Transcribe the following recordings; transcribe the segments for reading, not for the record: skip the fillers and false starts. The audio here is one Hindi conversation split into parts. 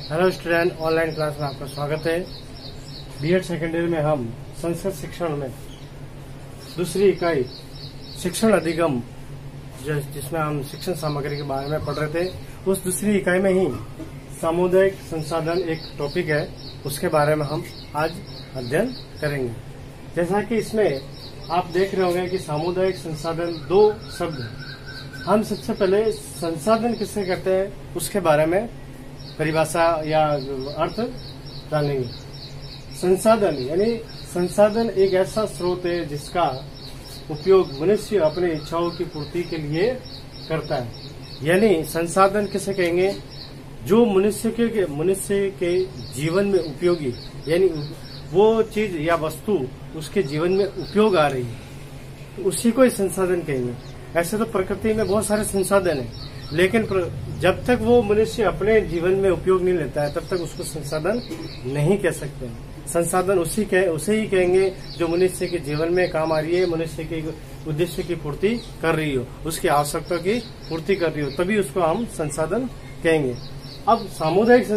हेलो स्टूडेंट, ऑनलाइन क्लास में आपका स्वागत है। बीएड सेकेंड ईयर में हम संस्कृत शिक्षण में दूसरी इकाई शिक्षण अधिगम जिसमें हम शिक्षण सामग्री के बारे में पढ़ रहे थे, उस दूसरी इकाई में ही सामुदायिक संसाधन एक टॉपिक है, उसके बारे में हम आज अध्ययन करेंगे। जैसा कि इसमें आप देख रहे होंगे कि सामुदायिक संसाधन दो शब्द हैं। हम सबसे पहले संसाधन किससे कहते हैं उसके बारे में परिभाषा या अर्थ जानेंगे। संसाधन यानी संसाधन एक ऐसा स्रोत है जिसका उपयोग मनुष्य अपनी इच्छाओं की पूर्ति के लिए करता है। यानी संसाधन किसे कहेंगे? जो मनुष्य के जीवन में उपयोगी, यानी वो चीज या वस्तु उसके जीवन में उपयोग आ रही है, उसी को ही संसाधन कहेंगे। ऐसे तो प्रकृति में बहुत सारे संसाधन है, लेकिन जब तक वो मनुष्य अपने जीवन में उपयोग नहीं लेता है तब तक उसको संसाधन नहीं कह सकते। संसाधन उसे ही कहेंगे जो मनुष्य के जीवन में काम आ रही है, मनुष्य के उद्देश्य की पूर्ति कर रही हो, उसकी आवश्यकता की पूर्ति कर रही हो, तभी उसको हम संसाधन कहेंगे। अब सामुदायिक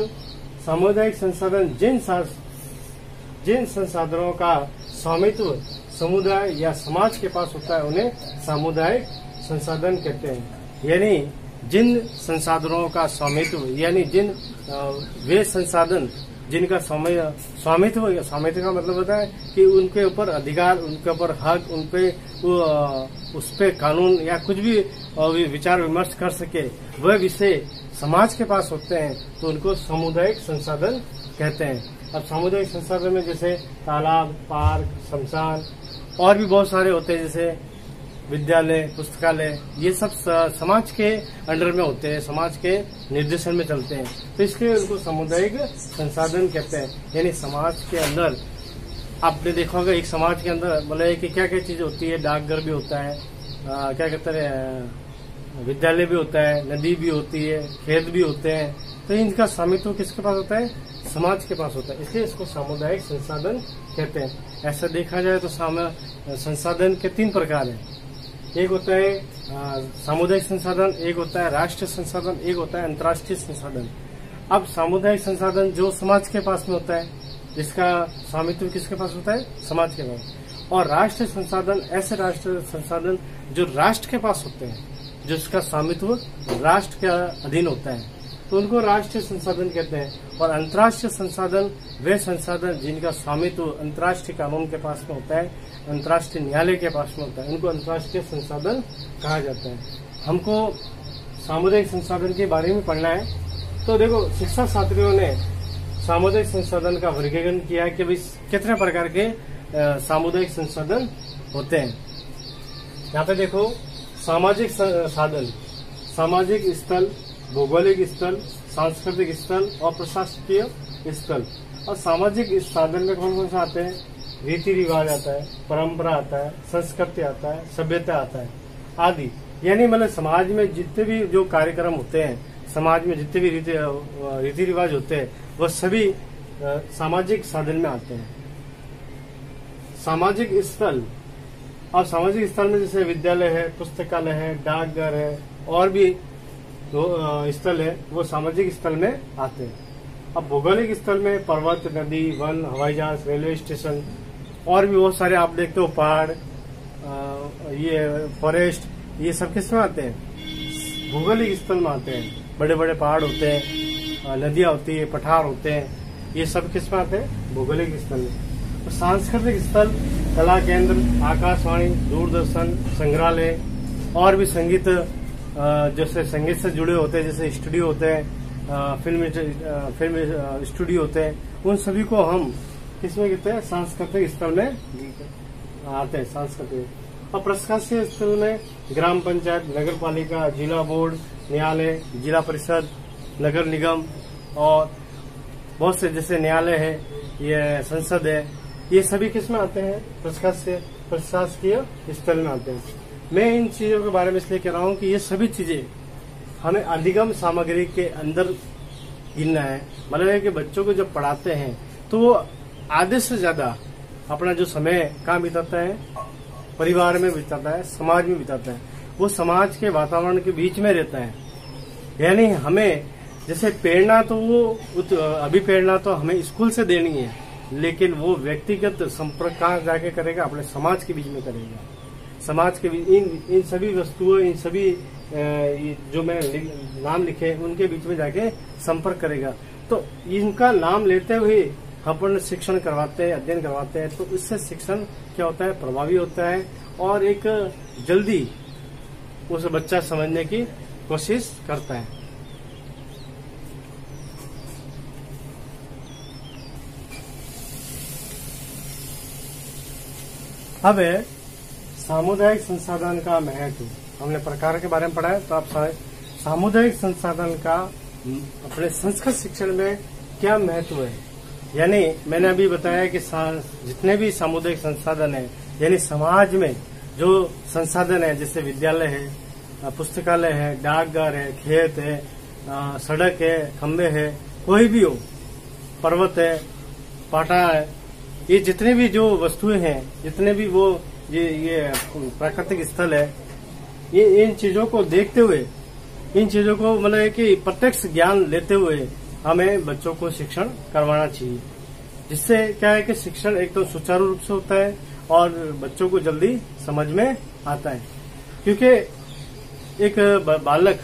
संसाधन जिन संसाधनों का स्वामित्व समुदाय या समाज के पास होता है उन्हें सामुदायिक संसाधन कहते हैं। यानी जिन संसाधनों का स्वामित्व, यानी वे संसाधन जिनका स्वामित्व का मतलब होता है कि उनके ऊपर अधिकार, उनके ऊपर हक, उस पे कानून या कुछ भी विचार विमर्श कर सके, वह विषय समाज के पास होते हैं तो उनको सामुदायिक संसाधन कहते हैं। अब सामुदायिक संसाधन में जैसे तालाब, पार्क, शमशान और भी बहुत सारे होते हैं, जैसे विद्यालय, पुस्तकालय, ये सब समाज के अंडर में होते हैं, समाज के निर्देशन में चलते हैं, तो इसलिए उनको सामुदायिक संसाधन कहते हैं। यानी समाज के अंदर आपने देखा होगा, एक समाज के अंदर बोले कि क्या क्या चीज होती है, डाकघर भी होता है, क्या कहते हैं, विद्यालय भी होता है, नदी भी होती है, खेत भी होते हैं, तो इनका स्वामित्व किसके पास होता है? समाज के पास होता है, इसलिए इसको सामुदायिक संसाधन कहते हैं। ऐसा देखा जाए तो संसाधन के तीन प्रकार हैं। एक होता है सामुदायिक संसाधन, एक होता है राष्ट्रीय संसाधन, एक होता है अंतर्राष्ट्रीय संसाधन। अब सामुदायिक संसाधन जो समाज के पास में होता है, जिसका स्वामित्व किसके पास होता है? समाज के पास। और राष्ट्रीय संसाधन ऐसे राष्ट्रीय संसाधन जो राष्ट्र के पास होते हैं, जिसका स्वामित्व राष्ट्र के अधीन होता है, तो उनको राष्ट्रीय संसाधन कहते हैं। और अंतर्राष्ट्रीय संसाधन वे संसाधन जिनका स्वामित्व अंतर्राष्ट्रीय कानून के पास में होता है, अंतर्राष्ट्रीय न्यायालय के पास में होता है, उनको अंतर्राष्ट्रीय संसाधन कहा जाता है। हमको सामुदायिक संसाधन के बारे में पढ़ना है, तो देखो शिक्षा छात्रियों ने सामुदायिक संसाधन का वर्गीकरण किया कि भाई कितने प्रकार के सामुदायिक संसाधन होते हैं। यहाँ पे देखो, सामाजिक साधन, सामाजिक स्थल, भौगोलिक स्थल, सांस्कृतिक स्थल और प्रशासकीय स्थल। और सामाजिक साधन में कौन कौन सा आते हैं? रीति रिवाज आता है, परंपरा आता है, संस्कृति आता है, सभ्यता आता है आदि। यानी मतलब समाज में जितने भी जो कार्यक्रम होते हैं, समाज में जितने भी रीति रिवाज होते हैं, वह सभी सामाजिक साधन में आते हैं। सामाजिक स्थल, और सामाजिक स्थल में जैसे विद्यालय है, पुस्तकालय है, डाकघर है और भी स्थल है, वो सामाजिक स्थल में आते हैं। अब भौगोलिक स्थल में पर्वत, नदी, वन, हवाई जहाज, रेलवे स्टेशन और भी बहुत सारे आप देखते हो, पहाड़, ये फॉरेस्ट, ये सब किस में आते हैं? भौगोलिक स्थल में आते हैं। बड़े बड़े पहाड़ होते हैं, नदियां होती है, पठार होते हैं, ये सब किस में आते हैं? भौगोलिक स्थल में। तो सांस्कृतिक स्थल कला केंद्र, आकाशवाणी, दूरदर्शन, संग्रहालय और भी संगीत, जैसे संगीत से जुड़े होते हैं, जैसे स्टूडियो होते हैं, फिल्म स्टूडियो होते हैं, उन सभी को हम किसमें कहते हैं? सांस्कृतिक स्थल में आते हैं, सांस्कृतिक। और प्रशासकीय स्थल में ग्राम पंचायत, नगर पालिका, जिला बोर्ड, न्यायालय, जिला परिषद, नगर निगम और बहुत से जैसे न्यायालय है, ये संसद है, ये सभी किसमें आते हैं? प्रशासकीय स्थल में आते हैं। मैं इन चीजों के बारे में इसलिए कह रहा हूँ कि ये सभी चीजें हमें अधिगम सामग्री के अंदर गिनना है। मतलब है कि बच्चों को जब पढ़ाते हैं तो वो आधे से ज्यादा अपना जो समय कहाँ बिताता है? परिवार में बिताता है, समाज में बिताता है, वो समाज के वातावरण के बीच में रहता है। यानी हमें जैसे प्रेरणा तो अभी प्रेरणा तो हमें स्कूल से देनी है, लेकिन वो व्यक्तिगत संपर्क कहाँ जाके करेगा? अपने समाज के बीच में करेगा। समाज के बीच इन सभी वस्तुओं, इन सभी जो मैं नाम लिखे उनके बीच में जाके संपर्क करेगा। तो इनका नाम लेते हुए अपन शिक्षण करवाते हैं, अध्ययन करवाते हैं, तो इससे शिक्षण क्या होता है? प्रभावी होता है और एक जल्दी उस बच्चा समझने की कोशिश करता है। अब है सामुदायिक संसाधन का महत्व। हमने प्रकार के बारे में पढ़ा है, तो आप सामुदायिक संसाधन का अपने संस्कृत शिक्षण में क्या महत्व है। यानी मैंने अभी बताया कि जितने भी सामुदायिक संसाधन है, यानी समाज में जो संसाधन है, जैसे विद्यालय है, पुस्तकालय है, डाकघर है, खेत है, सड़क है, खंबे है, कोई भी हो, पर्वत है, पाटा है, ये जितने भी जो वस्तुएं हैं, जितने भी वो ये प्राकृतिक स्थल है, ये इन चीजों को देखते हुए, इन चीजों को मतलब कि प्रत्यक्ष ज्ञान लेते हुए हमें बच्चों को शिक्षण करवाना चाहिए। जिससे क्या है कि शिक्षण एक तो सुचारू रूप से होता है और बच्चों को जल्दी समझ में आता है। क्योंकि एक बालक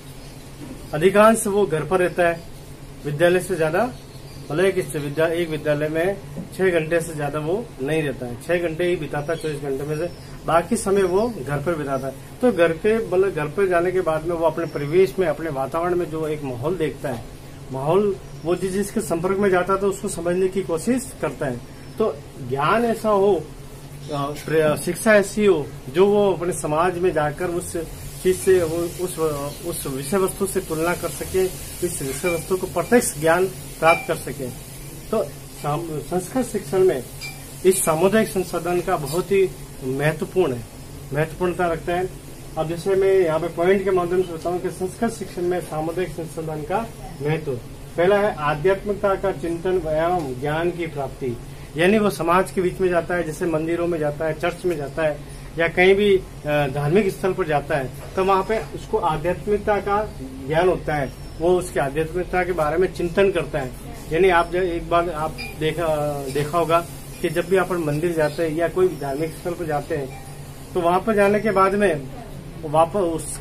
अधिकांश वो घर पर रहता है, विद्यालय से ज्यादा मतलब कि एक विद्यालय में 6 घंटे से ज्यादा वो नहीं रहता है। 6 घंटे ही बिताता है 24 घंटे में से, बाकी समय वो घर पर बिताता है। तो घर पर जाने के बाद में वो अपने परिवेश में, अपने वातावरण में जो एक माहौल देखता है, माहौल वो जिसके संपर्क में जाता है तो उसको समझने की कोशिश करता है। तो ज्ञान ऐसा हो, शिक्षा ऐसी हो जो वो अपने समाज में जाकर उस चीज से उस विषय वस्तु से तुलना कर सके, इस विषय वस्तु को प्रत्यक्ष ज्ञान प्राप्त कर सके। तो संस्कृत शिक्षण में इस सामुदायिक संसाधन का बहुत ही महत्वपूर्णता रखता है। अब जैसे मैं यहाँ पे पॉइंट के माध्यम से बताऊं कि संस्कृत शिक्षण में सामुदायिक संसाधन का महत्व। पहला है आध्यात्मिकता का चिंतन एवं ज्ञान की प्राप्ति। यानी वो समाज के बीच में जाता है, जैसे मंदिरों में जाता है, चर्च में जाता है या कहीं भी धार्मिक स्थल पर जाता है, तो वहाँ पे उसको आध्यात्मिकता का ज्ञान होता है। वो उसके आध्यात्मिकता के बारे में चिंतन करता है। यानी आप जब एक बार आप देखा होगा कि जब भी अपन मंदिर जाते हैं या कोई धार्मिक स्थल पर जाते हैं, तो वहाँ पर जाने के बाद में वापस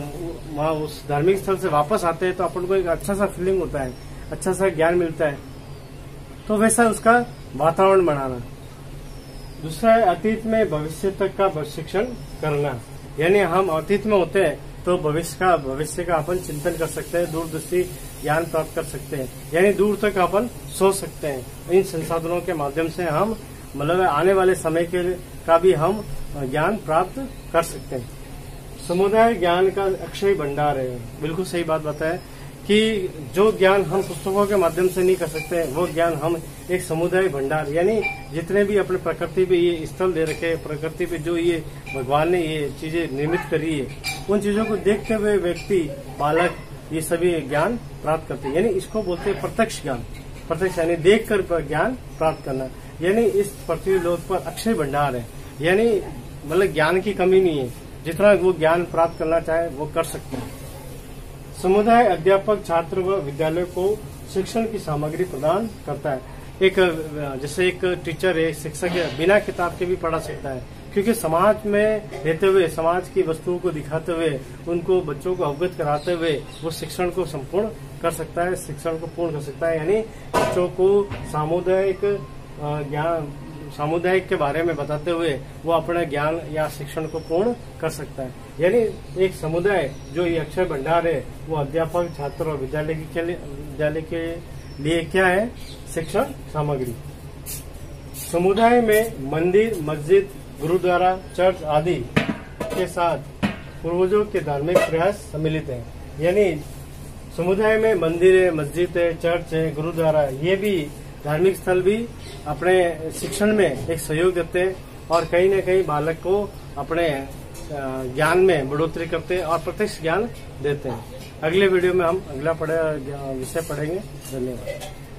उस धार्मिक स्थल से वापस आते हैं तो अपन को एक अच्छा सा फीलिंग होता है, अच्छा सा ज्ञान मिलता है। तो वैसा उसका वातावरण बनाना। दूसरा है अतीत में भविष्य तक का शिक्षण करना। यानी हम अतीत में होते हैं तो भविष्य का अपन चिंतन कर सकते हैं, दूरदृष्टि ज्ञान प्राप्त कर सकते हैं। यानी दूर तक अपन सोच सकते हैं। इन संसाधनों के माध्यम से हम मतलब आने वाले समय का भी हम ज्ञान प्राप्त कर सकते हैं। समुदाय ज्ञान का अक्षय भंडार है। बिल्कुल सही बात बताया कि जो ज्ञान हम पुस्तकों के माध्यम से नहीं कर सकते, वो ज्ञान हम एक समुदाय भंडार, यानी जितने भी अपने प्रकृति पे ये स्थल दे रखे, प्रकृति पे जो ये भगवान ने ये चीजें निर्मित करी है, उन चीजों को देखते हुए व्यक्ति, बालक ये सभी ज्ञान प्राप्त करते हैं। यानी इसको बोलते हैं प्रत्यक्ष ज्ञान। प्रत्यक्ष यानी देख कर ज्ञान प्राप्त करना। यानी इस पृथ्वी लोक पर अक्षय भंडार है। यानी मतलब ज्ञान की कमी नहीं है, जितना वो ज्ञान प्राप्त करना चाहे वो कर सकते हैं। समुदाय अध्यापक छात्र व विद्यालय को शिक्षण की सामग्री प्रदान करता है। जैसे एक टीचर है, शिक्षक है, बिना किताब के भी पढ़ा सकता है, क्योंकि समाज में रहते हुए, समाज की वस्तुओं को दिखाते हुए, उनको बच्चों को अवगत कराते हुए वो शिक्षण को संपूर्ण कर सकता है, शिक्षण को पूर्ण कर सकता है। यानी बच्चों को सामुदायिक के बारे में बताते हुए वो अपने ज्ञान या शिक्षण को पूर्ण कर सकता है। यानी एक समुदाय जो ये अक्षय भंडार है, वो अध्यापक, छात्र और विद्यालय के लिए क्या है? शिक्षण सामग्री। समुदाय में मंदिर, मस्जिद, गुरुद्वारा, चर्च आदि के साथ पूर्वजों के धार्मिक प्रयास सम्मिलित हैं। यानी समुदाय में मंदिर है, मस्जिद है, चर्च है, गुरुद्वारा, ये भी धार्मिक स्थल भी अपने शिक्षण में एक सहयोग देते हैं और कहीं न कहीं बालक को अपने ज्ञान में बढ़ोतरी करते हैं और प्रत्यक्ष ज्ञान देते हैं। अगले वीडियो में हम अगला विषय पढ़ेंगे। धन्यवाद।